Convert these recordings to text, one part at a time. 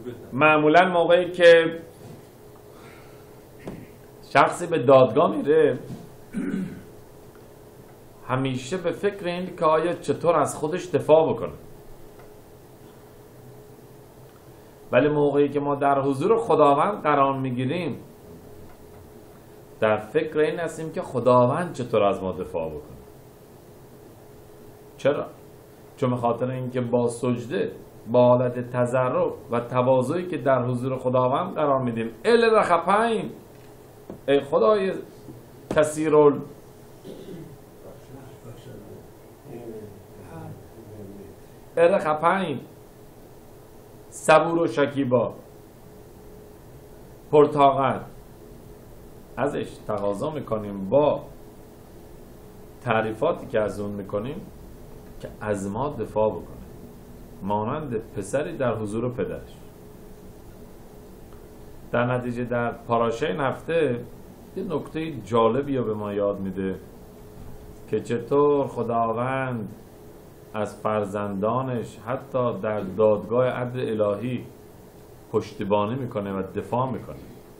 معمولا موقعی که شخصی به دادگاه میره همیشه به فکر این که آیا چطور از خودش دفاع بکنه، ولی موقعی که ما در حضور خداوند قرار میگیریم در فکر این هستیم که خداوند چطور از ما دفاع بکنه. چرا؟ چون به خاطر اینکه با سجده، با حالت تضرع و تواضعی که در حضور خداوند قرار میدیم، ال رخپین، ای خدای کثیرال رخپین، صبور و شکیبا، پرطاقت، ازش تقاضا میکنیم با تعریفاتی که از اون میکنیم که از ما دفاع بکنه، مانند پسری در حضور پدرش. در نتیجه در پاراشه این هفته یه نکته جالبی رو به ما یاد میده که چطور خداوند از فرزندانش حتی در دادگاه عدل الهی پشتیبانی میکنه و دفاع میکنه.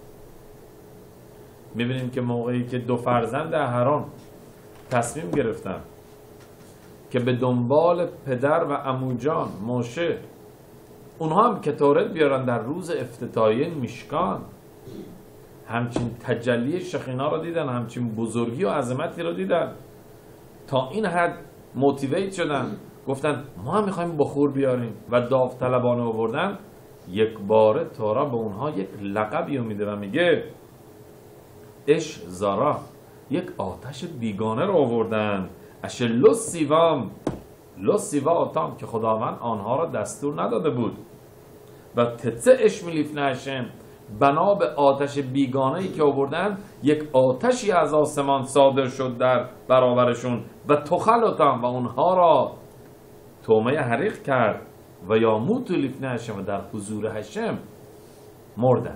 میبینیم که موقعی که دو فرزند اهرون تصمیم گرفتن که به دنبال پدر و عموجان موشه اونها هم کتارت بیارن در روز افتتاحیه میشکان، همچین تجلی شخینا رو دیدن، همچین بزرگی و عظمتی رو دیدن، تا این حد موتیویت شدن، گفتن ما هم میخوایم بخور بیاریم و داوطلبانه آوردن. یک باره تورا به اونها یک لقبی رو میده و میگه اش زارا، یک آتش بیگانه رو آوردن، اش لسیوام، لسیوا آتام، که خداوند آنها را دستور نداده بود، و تتسه اش میلیفنشم، بنا به آتش بیگانه‌ای که آوردن یک آتشی از آسمان صادر شد در برابرشون و تخلطم، و اونها را تومه حریق کرد و یا موتو لیفنشم، و در حضور هشم مردن.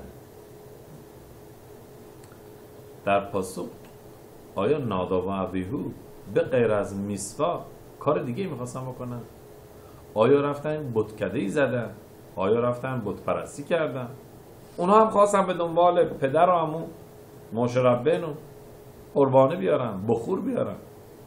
در پاسخ آیا ناداب و ابیهو به غیر از میسوا کار دیگه میخواستن بکنن؟ آیا رفتن بتکده‌ای زدن؟ آیا رفتن بت پرستی کردن؟ اونها هم خواستن به دنبال پدر و عمو موشه ربینو قربانی بیارن، بخور بیارن.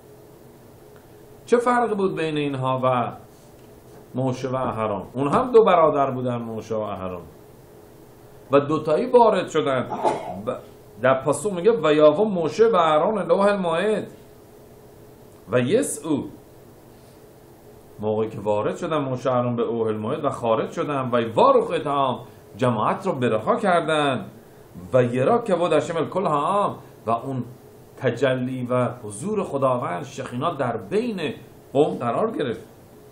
چه فرقی بود بین اینها و موشه و اهرون؟ اونها هم دو برادر بودن، موشه و اهرون، و دوتایی وارد شدن. در پاسخ میگه و یاوا موشه و اهرون لوح الموعد و یسعو، موقعی که وارد شدن موشه اهرون به لوح الموعد و خارج شدن، و وارخ اتهام، جماعت رو برها کردن، و یرا که بود اشمل کل هم، و اون تجلی و حضور خداوند شخینا در بین قوم قرار گرفت.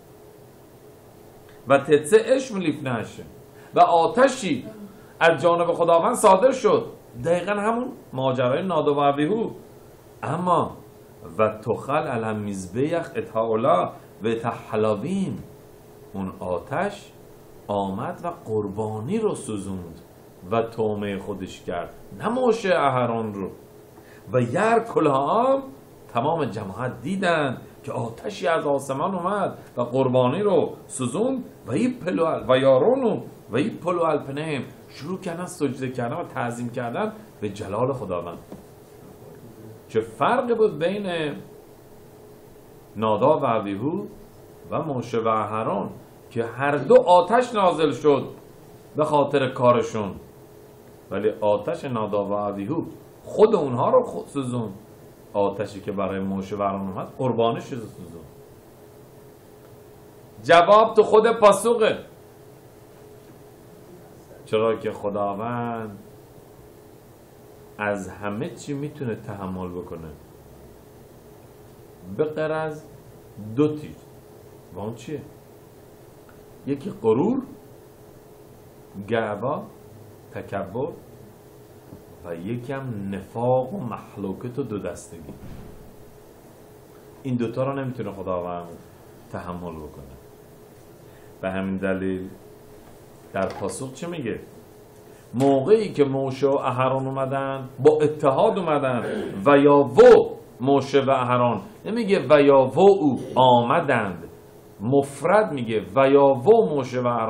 و تتسه اشم لیفنشه، و آتشی از جانب خداوند صادر شد، دقیقا همون ماجرای ناداب و ابیهو. اما و تخل علم میزبیخ اتهاولا و اتحلابیم، اون آتش آمد و قربانی رو سوزوند و تومه خودش کرد، نه موشه اهرون رو. و یر کلها، تمام جماعت دیدن که آتشی از آسمان اومد و قربانی رو سوزوند، و این پلو و یارونو و این پلو الپنهم، شروع کردن سجده کردن و تعظیم کردن به جلال خداوند. چه فرقی بود بین ناداب و ابیهو و موشه و اهرون که هر دو آتش نازل شد به خاطر کارشون، ولی آتش ناداب و ابیهو خود اونها رو سوزون، آتشی که برای موشه و اهرون اومد قربانش رو سوزون. جواب تو خود پاسخه، چرا که خداوند از همه چی میتونه تحمل بکنه به غیر از دو چیز. و اون چیه؟ یکی غرور، گعبا، تکبر، و یکی هم نفاق و محلوکت و دو دستگی. این دوتا رو نمیتونه خداوند تحمل بکنه. به همین دلیل در پاسخ چه میگه؟ موقعی که موشه و اهرون اومدن با اتحاد اومدن، و یا و موشه و اهرون، نمیگه و یا و او آمدند، مفرد میگه و یا و موشه و اهرون،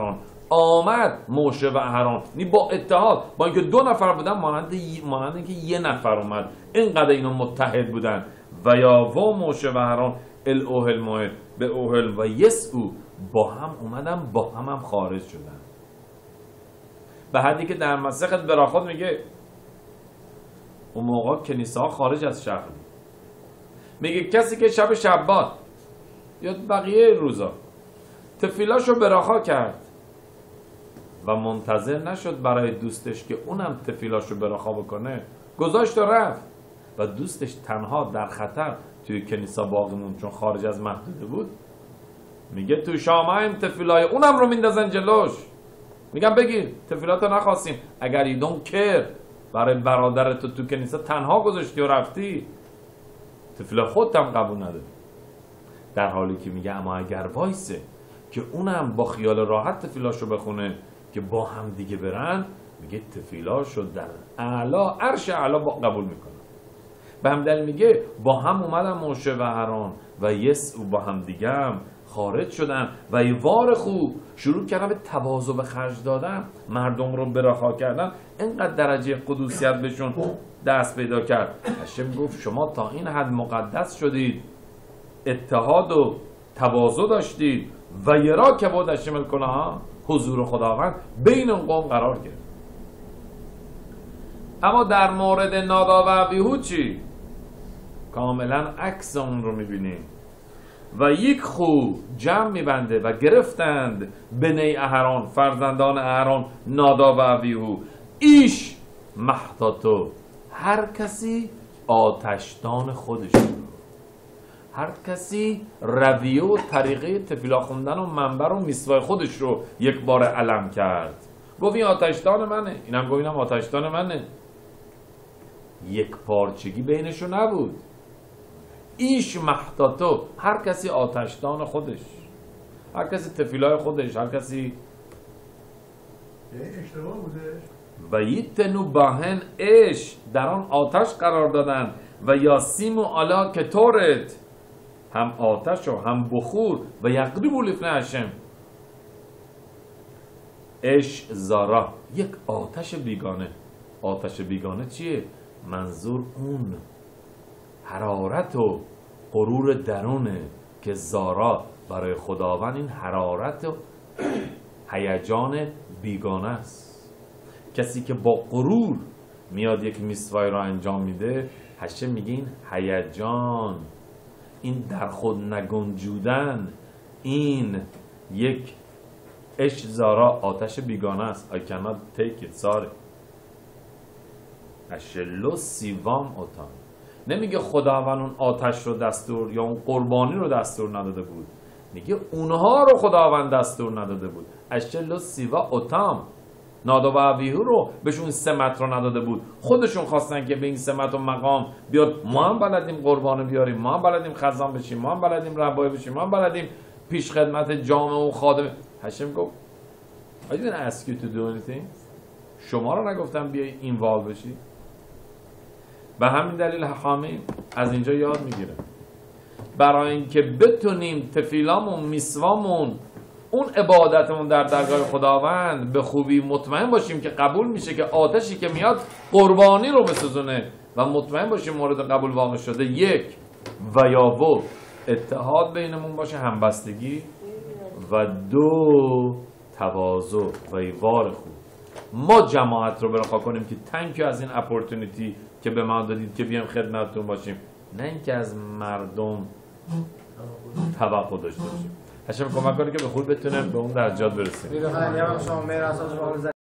آمد موشه و اهرون، یعنی با اتحاد، با اینکه 2 نفر بودن مانند اینکه 1 نفر اومد، اینقدر اینا متحد بودن. و یاوا موشه و اهرون الاوهل الموعد به اوهل و یسعو، با هم اومدن، با هم خارج شدن. به حدی که در مسخت براخات میگه اون موقع کنیسه ها خارج از شهر بود. میگه کسی که شب شبات یا بقیه روزا تفیلاشو براخا کرد و منتظر نشد برای دوستش که اونم تفیلاشو براخا بکنه، گذاشت و رفت و دوستش تنها در خطر توی کنیسه باقی موند چون خارج از محدوده بود. میگه تو شامایم تفیلای اونم رو میندازن جلوش، میگن بگیر تفیلاتو نخواستیم. اگر you don't care برای برادرت تو کنیسه تنها گذاشتی و رفتی، تفیل خودت هم قبول نداری. در حالی که میگه اما اگر وایسه که اونم با خیال راحت تفیلاشو بخونه که با هم دیگه برن، میگه تفیلاشو در اعلا عرش اعلا قبول میکنه. به هم دلیل میگه با هم اومدن موشه و اهرون و یسعو با هم دیگه هم خارج شدن و یوار خوب شروع کردن به تواضع به خرج دادن، مردم رو براخا کردن. اینقدر درجه قدوسیت بهشون دست پیدا کرد. هشم گفت شما تا این حد مقدس شدید، اتحاد و تواضع داشتید و یرا که بود هشم الکلها، حضور خداوند بین اون قوم قرار گرفت. اما در مورد ناداب و ابیهود چی؟ کاملا عکس اون رو میبینیم. و یک خو جمع میبنده و گرفتند بنی اهرون، فرزندان اهرون، ناداب و ابیهود، ایش محتاتو، هر کسی آتشدان خودش رو، هر کسی رویه و طریقه تفیلا خوندن و منبر و میسوای خودش رو یک بار علم کرد. گفت این آتشدان منه، اینم گفت اینم آتشدان منه. یک پارچگی بینشو نبود. ایش محتاتو، هر کسی آتشدان خودش، هر کسی تفیلای خودش، هر کسی اشتباه بودش. و یتنو باهن اش، در آن آتش قرار دادن و یاسیمو علا کتورت، هم آتش و هم بخور و یقریبو لفنه هشم. اش زارا، یک آتش بیگانه. آتش بیگانه چیه؟ منظور اون حرارت و غرور درونه که زارا برای خداوند این حرارت و هیجان بیگانه است. کسی که با غرور میاد یک میسوای را انجام میده، هشم میگه این هیجان، این در خود نگنجودن، این یک اش زارا، آتش بیگانه است. I cannot take it, sorry. اشلو سیوام اوتان، نمیگه خداوند اون آتش رو دستور یا اون قربانی رو دستور نداده بود، میگه اونها رو خداوند دستور نداده بود. اشلو سیوا اوتام، ناداب و ابیهود رو بهشون سمت رو نداده بود، خودشون خواستن که به این سمت و مقام بیاد. ما هم بلدیم قربانی بیاریم، ما هم بلدیم خزان بشیم، ما هم بلدیم ربای بشیم، ما هم بلدیم پیش خدمت جامعه و خادم. هشم گفت I didn't ask you to do anything. شما رو نگفتم بیای اینوالو بشی. به همین دلیل حاکمیم از اینجا یاد میگیره برای اینکه بتونیم تفیلامون، میسوامون، اون عبادتمون در درگاه خداوند به خوبی مطمئن باشیم که قبول میشه، که آتشی که میاد قربانی رو بسوزونه و مطمئن باشیم مورد قبول واقع شده. یک و یاوو، اتحاد بینمون باشه، همبستگی. و دو، تواضع و ایوار خوب. ما جماعت رو برخوا کنیم که تنکی از این اپورتونیتی که به ما دادید که بیام خدمتتون باشیم، نه اینکه از مردم توقع داشته باشیم. هشم کمک کنه که به خود بتونیم به اون درجات برسیم.